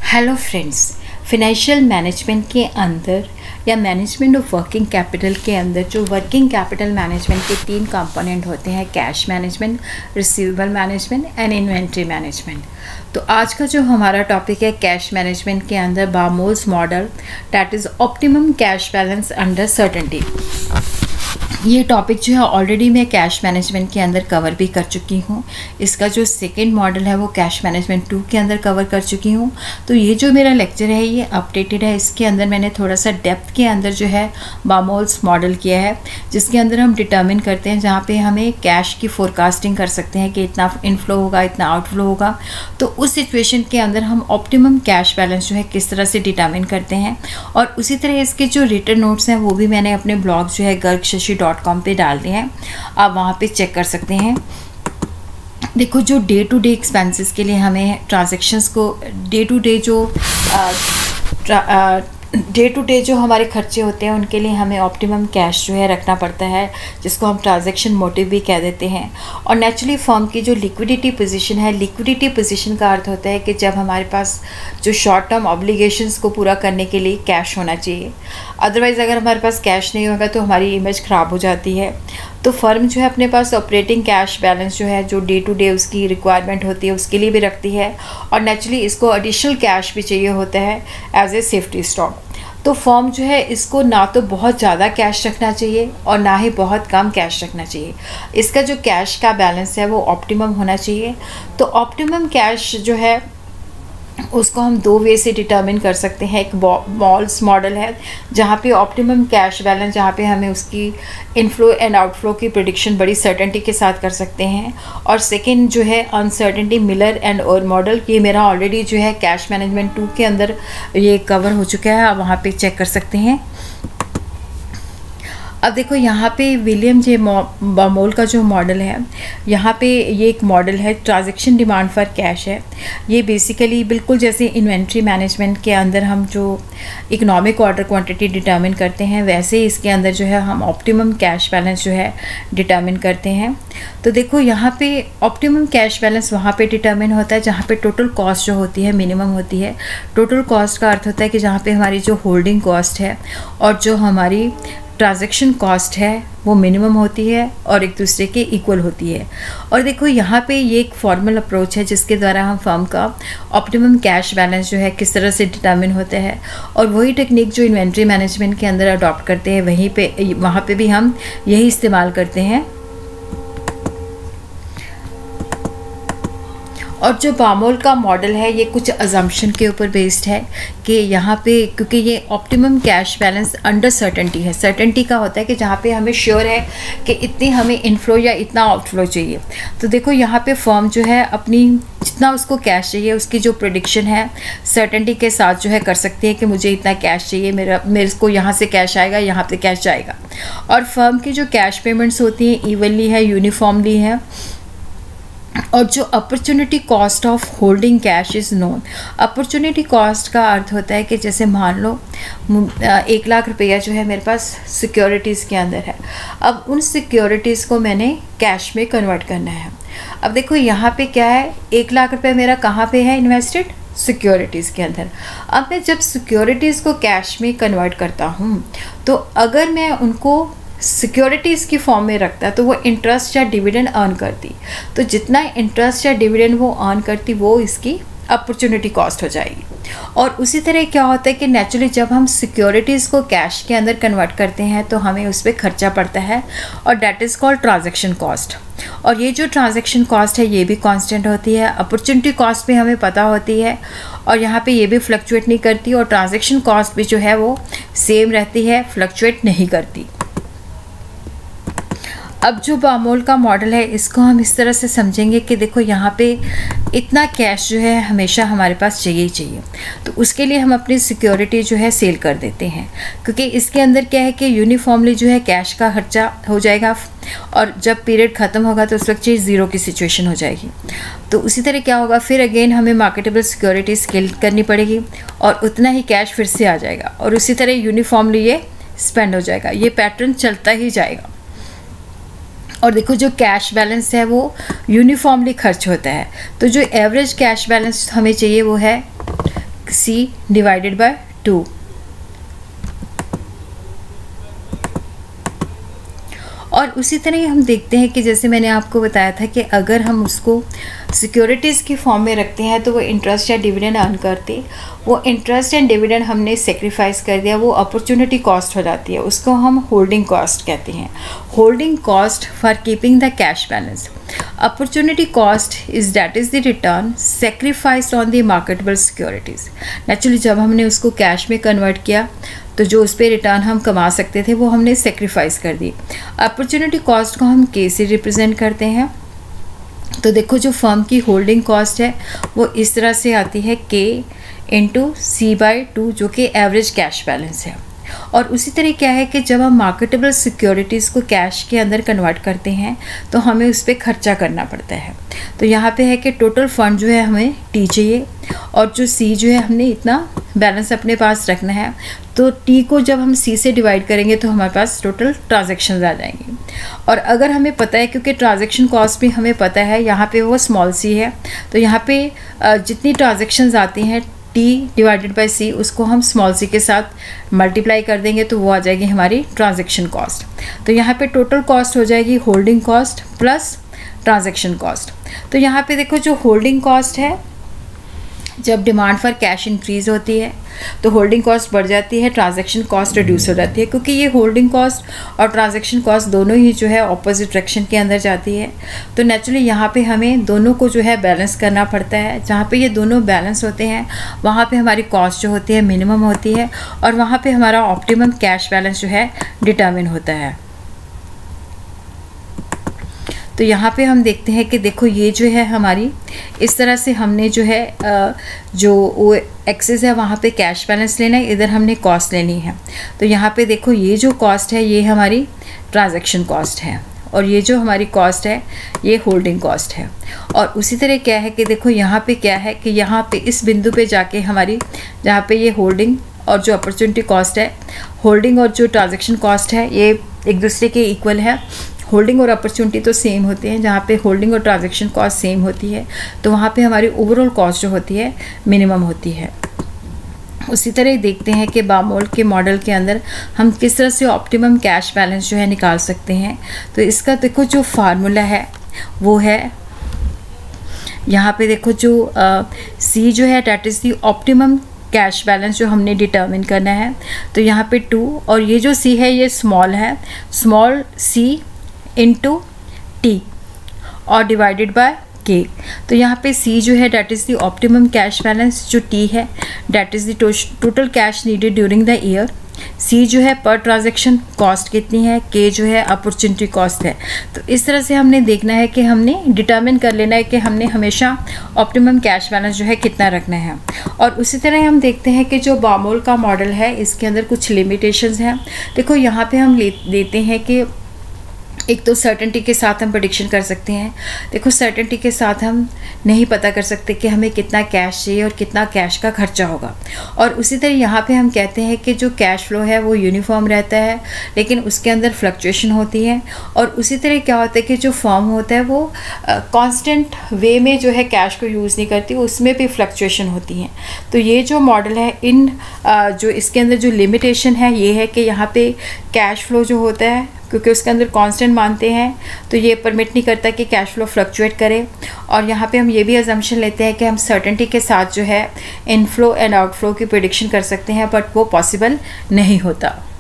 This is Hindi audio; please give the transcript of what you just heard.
हेलो फ्रेंड्स, फिनेंशियल मैनेजमेंट के अंदर या मैनेजमेंट ऑफ वर्किंग कैपिटल के अंदर जो वर्किंग कैपिटल मैनेजमेंट के 3 कंपोनेंट होते हैं, cash management, receivable management and inventory management. तो आज का जो हमारा टॉपिक है कैश मैनेजमेंट के अंदर Baumol's model, that is optimum cash balance under certainty. ये टॉपिक जो है ऑलरेडी मैं कैश मैनेजमेंट के अंदर कवर भी कर चुकी हूँ। इसका जो सेकंड मॉडल है वो कैश मैनेजमेंट 2 के अंदर कवर कर चुकी हूँ। तो ये जो मेरा लेक्चर है ये अपडेटेड है। इसके अंदर मैंने थोड़ा सा डेप्थ के अंदर जो है बामोल्स मॉडल किया है, जिसके अंदर हम डिटर्मिन करते हैं, जहाँ पे हमें कैश की फोरकास्टिंग कर सकते हैं कि इतना इनफ्लो होगा, इतना आउटफ्लो होगा। तो उस सिचुएशन के अंदर हम ऑप्टिमम कैश बैलेंस जो है किस तरह से डिटर्मिन करते हैं। और उसी तरह इसके जो रिटन नोट्स हैं वो भी मैंने अपने ब्लॉग जो है gargshashi.com पे डाल दिए हैं, आप वहाँ पे चेक कर सकते हैं। देखो, जो डे टू डे एक्सपेंसेस के लिए हमें ट्रांजैक्शंस को डे टू डे जो हमारे खर्चे होते हैं उनके लिए हमें ऑप्टिमम कैश जो है रखना पड़ता है, जिसको हम ट्रांजैक्शन मोटिव भी कह देते हैं। और नेचुरली फर्म की जो लिक्विडिटी पोजीशन है, लिक्विडिटी पोजीशन का अर्थ होता है कि जब हमारे पास जो शॉर्ट टर्म ऑब्लिगेशंस को पूरा करने के लिए कैश होना चाहिए। अदरवाइज़ अगर हमारे पास कैश नहीं होगा तो हमारी इमेज ख़राब हो जाती है। तो फर्म जो है अपने पास ऑपरेटिंग कैश बैलेंस जो है, जो डे टू डे उसकी रिक्वायरमेंट होती है उसके लिए भी रखती है, और नेचुरली इसको एडिशनल कैश भी चाहिए होता है एज ए सेफ्टी स्टॉक। तो फर्म जो है इसको ना तो बहुत ज़्यादा कैश रखना चाहिए और ना ही बहुत कम कैश रखना चाहिए। इसका जो कैश का बैलेंस है वो ऑप्टिमम होना चाहिए। तो ऑप्टिमम कैश जो है उसको हम 2 वे से डिटर्मिन कर सकते हैं। एक बामोल्स मॉडल है जहाँ पे ऑप्टिमम कैश बैलेंस, जहाँ पे हमें उसकी इनफ्लो एंड आउटफ्लो की प्रेडिक्शन बड़ी सर्टेनिटी के साथ कर सकते हैं। और सेकंड जो है uncertainty Miller and Orr model, ये मेरा ऑलरेडी जो है कैश मैनेजमेंट 2 के अंदर ये कवर हो चुका है, आप वहाँ पे चेक कर सकते हैं। अब देखो यहाँ पे विलियम जे बामोल का जो मॉडल है, यहाँ पे ये एक मॉडल है ट्रांजैक्शन डिमांड फॉर कैश है। ये बेसिकली बिल्कुल जैसे इन्वेंट्री मैनेजमेंट के अंदर हम जो इकोनॉमिक ऑर्डर क्वांटिटी डिटर्मिन करते हैं, वैसे ही इसके अंदर जो है हम ऑप्टिमम कैश बैलेंस जो है डिटर्मिन करते हैं। तो देखो यहाँ पे ऑप्टिमम कैश बैलेंस वहाँ पे डिटर्मिन होता है जहाँ पे टोटल कॉस्ट जो होती है मिनिमम होती है। टोटल कॉस्ट का अर्थ होता है कि जहाँ पे हमारी जो होल्डिंग कॉस्ट है और जो हमारी ट्रांजैक्शन कॉस्ट है वो मिनिमम होती है और एक दूसरे के इक्वल होती है। और देखो यहाँ पे ये एक फॉर्मल अप्रोच है जिसके द्वारा हम फर्म का ऑप्टिमम कैश बैलेंस जो है किस तरह से डिटर्मिन होता है, और वही टेक्निक जो इन्वेंट्री मैनेजमेंट के अंदर अडॉप्ट करते हैं वहाँ पे भी हम यही इस्तेमाल करते हैं। और जो बामोल का मॉडल है ये कुछ अजम्पशन के ऊपर बेस्ड है कि यहाँ पे क्योंकि ये optimum cash balance under certainty है। सर्टेनिटी का होता है कि जहाँ पे हमें श्योर है कि इतनी हमें इनफ्लो या इतना आउटफ्लो चाहिए। तो देखो यहाँ पे फर्म जो है अपनी जितना उसको कैश चाहिए उसकी जो प्रेडिक्शन है सर्टेनिटी के साथ जो है कर सकती है कि मुझे इतना कैश चाहिए, मेरे को यहाँ से कैश आएगा, यहाँ पे कैश जाएगा। और फर्म की जो कैश पेमेंट्स होती हैं इवनली है, यूनिफॉर्मली है। और जो opportunity cost of holding cash is known. Opportunity cost का अर्थ होता है कि जैसे मान लो 1 लाख रुपया जो है मेरे पास सिक्योरिटीज़ के अंदर है, अब उन सिक्योरिटीज़ को मैंने कैश में कन्वर्ट करना है। अब देखो यहाँ पे क्या है, 1 लाख रुपया मेरा कहाँ पे है इन्वेस्टेड, सिक्योरिटीज़ के अंदर। अब मैं जब सिक्योरिटीज़ को कैश में कन्वर्ट करता हूँ तो अगर मैं उनको सिक्योरिटीज़ की फॉर्म में रखता तो वो इंटरेस्ट या डिविडेंड अर्न करती। तो जितना इंटरेस्ट या डिविडेंड वो अर्न करती वो इसकी अपॉर्चुनिटी कॉस्ट हो जाएगी। और उसी तरह क्या होता है कि नेचुरली जब हम सिक्योरिटीज़ को कैश के अंदर कन्वर्ट करते हैं तो हमें उस पर खर्चा पड़ता है, और that is called transaction cost. और ये जो ट्रांजैक्शन कॉस्ट है ये भी कांस्टेंट होती है, अपॉर्चुनिटी कॉस्ट भी हमें पता होती है, और यहाँ पे ये भी फ्लक्चुएट नहीं करती, और ट्रांजैक्शन कॉस्ट भी जो है वो सेम रहती है, फ्लक्चुएट नहीं करती। अब जो बामोल का मॉडल है इसको हम इस तरह से समझेंगे कि देखो यहाँ पे इतना कैश जो है हमेशा हमारे पास चाहिए ही चाहिए। तो उसके लिए हम अपनी सिक्योरिटी जो है सेल कर देते हैं, क्योंकि इसके अंदर क्या है कि यूनिफॉर्मली जो है कैश का खर्चा हो जाएगा, और जब पीरियड ख़त्म होगा तो उस वक्त चीज़ ज़ीरो की सिचुएशन हो जाएगी। तो उसी तरह क्या होगा, फिर अगेन हमें मार्केटेबल सिक्योरिटी सेल करनी पड़ेगी और उतना ही कैश फिर से आ जाएगा, और उसी तरह यूनिफॉर्मली ये स्पेंड हो जाएगा। ये पैटर्न चलता ही जाएगा। और देखो जो कैश बैलेंस है वो यूनिफॉर्मली खर्च होता है। तो जो एवरेज कैश बैलेंस हमें चाहिए वो है C डिवाइडेड बाय 2। और उसी तरह हम देखते हैं कि जैसे मैंने आपको बताया था कि अगर हम उसको सिक्योरिटीज़ की फॉर्म में रखते हैं तो वो इंटरेस्ट या डिविडेंड अर्न करते, वो इंटरेस्ट एंड डिविडेंड हमने सेक्रीफाइस कर दिया, वो अपॉर्चुनिटी कॉस्ट हो जाती है, उसको हम होल्डिंग कॉस्ट कहते हैं। Holding cost for keeping the cash balance. Opportunity cost is that is the return sacrifice on the marketable securities. Naturally जब हमने उसको कैश में कन्वर्ट किया तो जो उस पर रिटर्न हम कमा सकते थे वो हमने सेक्रीफाइस कर दी। अपॉर्चुनिटी कॉस्ट को हम के से रिप्रेजेंट करते हैं। तो देखो जो फर्म की होल्डिंग कॉस्ट है वो इस तरह से आती है के इंटू C/2 जो कि एवरेज कैश बैलेंस है। और उसी तरह क्या है कि जब हम मार्केटेबल सिक्योरिटीज़ को कैश के अंदर कन्वर्ट करते हैं तो हमें उस पर खर्चा करना पड़ता है। तो यहाँ पे है कि टोटल फंड जो है हमें T चाहिए और जो C जो है हमने इतना बैलेंस अपने पास रखना है। तो T को जब हम C से डिवाइड करेंगे तो हमारे पास टोटल ट्रांजैक्शंस आ जाएंगी। और अगर हमें पता है, क्योंकि ट्रांजैक्शन कॉस्ट भी हमें पता है, यहाँ पे वो स्मॉल c है, तो यहाँ पे जितनी ट्रांजैक्शंस आती हैं T डिवाइडेड बाय C उसको हम स्मॉल c के साथ मल्टीप्लाई कर देंगे तो वो आ जाएगी हमारी ट्रांजैक्शन कॉस्ट। तो यहाँ पे टोटल कॉस्ट हो जाएगी holding cost plus transaction cost. तो यहाँ पे देखो जो होल्डिंग कॉस्ट है, जब डिमांड फॉर कैश इंक्रीज़ होती है तो होल्डिंग कॉस्ट बढ़ जाती है, ट्रांजैक्शन कॉस्ट रिड्यूस हो जाती है, क्योंकि ये होल्डिंग कॉस्ट और ट्रांजैक्शन कॉस्ट दोनों ही जो है ऑपोजिट डायरेक्शन के अंदर जाती है। तो नेचुरली यहाँ पे हमें दोनों को जो है बैलेंस करना पड़ता है। जहाँ पे ये दोनों बैलेंस होते हैं वहाँ पे हमारी कॉस्ट जो होती है मिनिमम होती है और वहाँ पे हमारा ऑप्टिमम कैश बैलेंस जो है डिटर्मिन होता है। तो यहाँ पे हम देखते हैं कि देखो ये जो है हमारी इस तरह से हमने जो है जो वो एक्सेस है वहाँ पे कैश बैलेंस लेना है, इधर हमने कॉस्ट लेनी है। तो यहाँ पे देखो ये जो कॉस्ट है ये हमारी ट्रांजैक्शन कॉस्ट है और ये जो हमारी कॉस्ट है ये होल्डिंग कॉस्ट है। और उसी तरह क्या है कि देखो यहाँ पे क्या है कि यहाँ पे इस बिंदु पे जाके हमारी जहाँ पे ये होल्डिंग और जो अपॉर्चुनिटी कॉस्ट है, होल्डिंग और जो ट्रांजैक्शन कॉस्ट है ये एक दूसरे के इक्वल है। होल्डिंग और अपॉर्चुनिटी तो सेम होते हैं, जहाँ पे होल्डिंग और ट्रांजैक्शन कॉस्ट सेम होती है तो वहाँ पे हमारी ओवरऑल कॉस्ट जो होती है मिनिमम होती है। उसी तरह देखते हैं कि बामोल के मॉडल के अंदर हम किस तरह से ऑप्टिमम कैश बैलेंस जो है निकाल सकते हैं। तो इसका देखो जो फार्मूला है वो है यहाँ पे देखो जो C जो है that is the optimum cash balance जो हमने डिटर्मिन करना है। तो यहाँ पे 2 और ये जो C है ये स्मॉल है, स्मॉल c इंटू T और डिवाइडेड बाय K। तो यहाँ पे C जो है that is the optimum cash balance, जो T है that is the total cash needed during the year, C जो है पर ट्रांजैक्शन कॉस्ट कितनी है, K जो है अपॉर्चुनिटी कॉस्ट है। तो इस तरह से हमने देखना है कि हमने डिटर्मिन कर लेना है कि हमने हमेशा ऑप्टिमम कैश बैलेंस जो है कितना रखना है। और उसी तरह हम देखते हैं कि जो बामोल का मॉडल है इसके अंदर कुछ लिमिटेशंस हैं। देखो यहाँ पे हम लेते हैं कि एक तो सर्टेनिटी के साथ हम प्रेडिक्शन कर सकते हैं। देखो सर्टेनिटी के साथ हम नहीं पता कर सकते कि हमें कितना कैश चाहिए और कितना कैश का खर्चा होगा। और उसी तरह यहाँ पे हम कहते हैं कि जो कैश फ्लो है वो यूनिफॉर्म रहता है लेकिन उसके अंदर फ्लक्चुएशन होती है। और उसी तरह क्या होता है कि जो फर्म होता है वो कांस्टेंट वे में जो है कैश को यूज़ नहीं करती, उसमें भी फ्लक्चुएशन होती हैं। तो ये जो मॉडल है इन जो इसके अंदर जो लिमिटेशन है ये है कि यहाँ पे कैश फ्लो जो होता है क्योंकि उसके अंदर कांस्टेंट मानते हैं तो ये परमिट नहीं करता कि कैश फ्लो फ्लक्चुएट करे। और यहाँ पे हम ये भी अजम्पशन लेते हैं कि हम सर्टेनिटी के साथ जो है इनफ्लो एंड आउटफ्लो की प्रेडिक्शन कर सकते हैं, बट वो पॉसिबल नहीं होता।